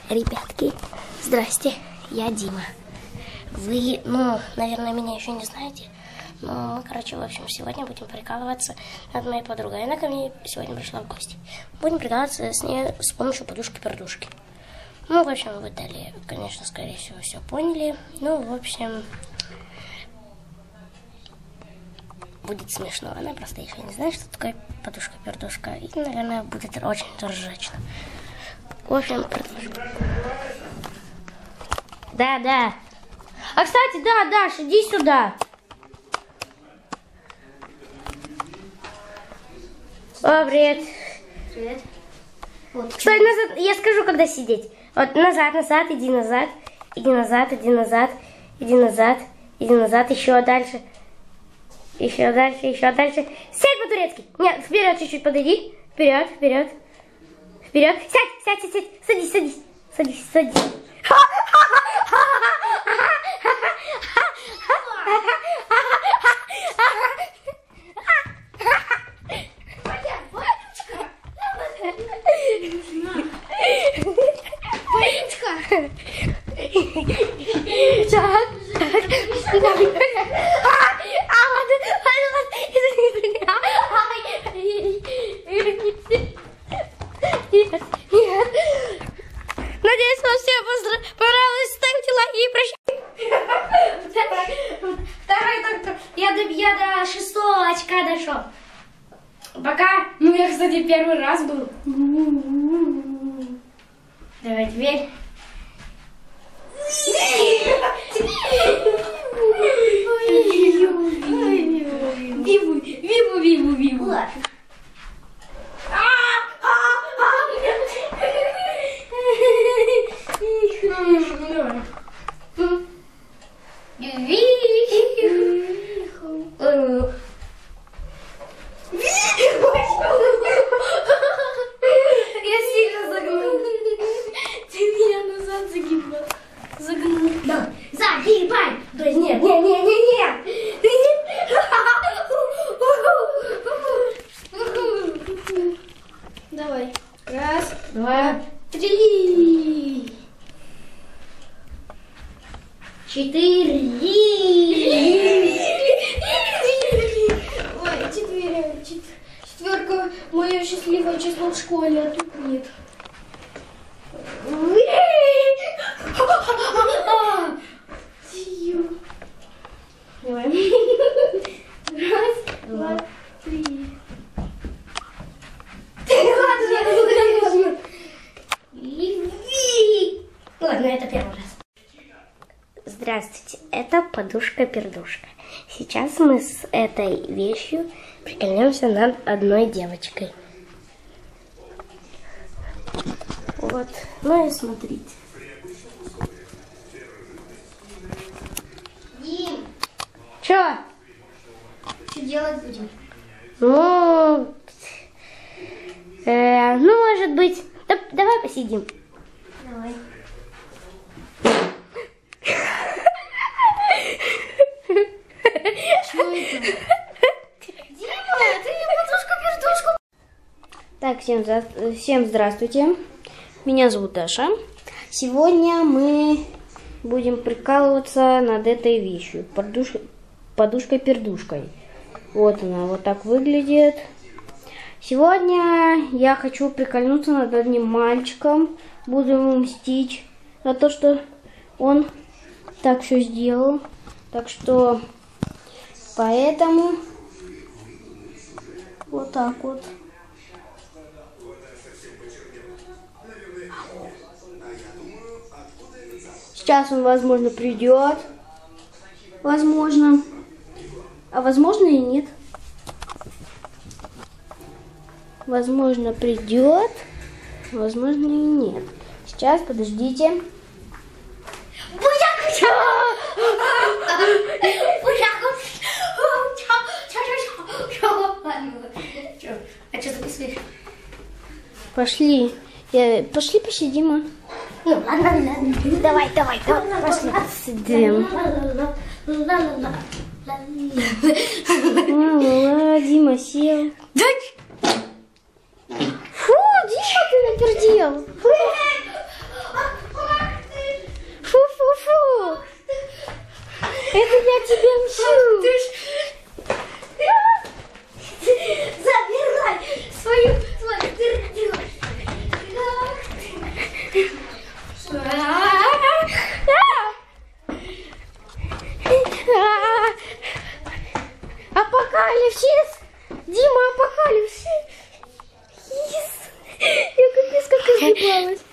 Ребятки, здрасте, я Дима. Вы, наверное, меня еще не знаете, но мы, короче, в общем, сегодня будем прикалываться над моей подругой. Она ко мне сегодня пришла в гости. Будем прикалываться с ней с помощью подушки-пердушки. В общем, вы далее, конечно, скорее всего, все поняли. В общем, будет смешно. Она просто еще не знает, что такое подушка-пердушка. И, наверное, будет очень ржачно. В общем, продолжим. Да. А, кстати, да, Даш, иди сюда. О, привет. Привет. Вот, стой, назад, я скажу, когда сидеть. Вот, назад, иди назад. Иди назад, иди назад. Иди назад, иди назад, еще дальше. Еще дальше, еще дальше. Сядь по-турецки. Нет, вперед чуть-чуть подойди. Вперед. Сядь. Садись. Надеюсь, вам всем понравилось. Ставьте лайки и прощайте. Второй доктор. Я до 6-го очка дошел. Пока. Я, кстати, первый раз был. Давай дверь. Виву. Я сильно загнул. Ты меня назад загнул. Да. Загибай. То есть нет. Давай. Раз, Два, 3. 4. Ой, четверка мое счастливое число в школе, а тут нет. Давай. Раз, два, 3. Ладно, это первый раз. Здравствуйте, это подушка-пердушка. Сейчас мы с этой вещью прикольнемся над одной девочкой. Вот, и смотрите. Дим, Чё? что делать будем? Может быть, давай посидим. Давай. Что это? Дима, ты подушка-пердушка. Так, всем здравствуйте. Меня зовут Даша. Сегодня мы будем прикалываться над этой вещью. Подушкой-пердушкой. Вот она, вот так выглядит. Сегодня я хочу прикольнуться над одним мальчиком. Буду ему мстить за то, что он так все сделал. Так что поэтому вот так вот. Сейчас он, возможно, придет. Возможно. А возможно и нет. Возможно, придет. Возможно, и нет. Сейчас, подождите. А что записываешь? Пошли. Пошли посидим. Ладно. Давай, пошли. Сидим. Дима сел. Фу, Дима, ты напердел. апокалипсис! Дима, апокалипсис! Я капец как разъебалась.